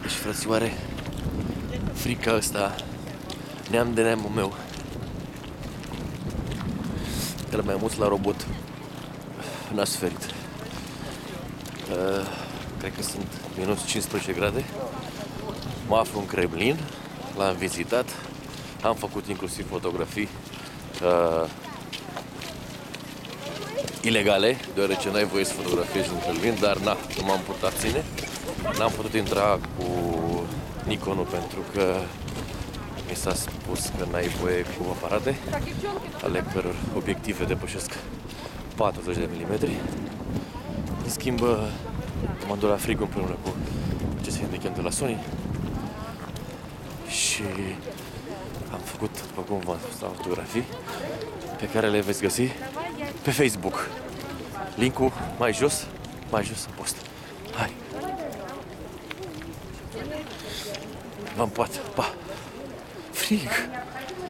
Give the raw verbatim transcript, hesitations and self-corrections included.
Deci, frățioare, frica asta, neam de neamul meu. De la mai mulți la robot n-a suferit. Uh, cred că sunt minus cincisprezece grade. Mă aflu în Kremlin, l-am vizitat, am făcut inclusiv fotografii uh, ilegale, deoarece n-ai voie să fotografiezi în Kremlin, dar na, nu m-am putut abține. N-am putut intra cu Nikonul pentru că mi s-a spus că n-ai voie cu aparate ale căror obiective depășesc patruzeci de milimetri. În schimb, m-am dus la frig împreună cu acest handicap de la Sony și am făcut, după cum v-am spus, fotografii pe care le veți găsi pe Facebook. Linkul mai jos, mai jos în post. Hai! V-am pat, pa! Frig!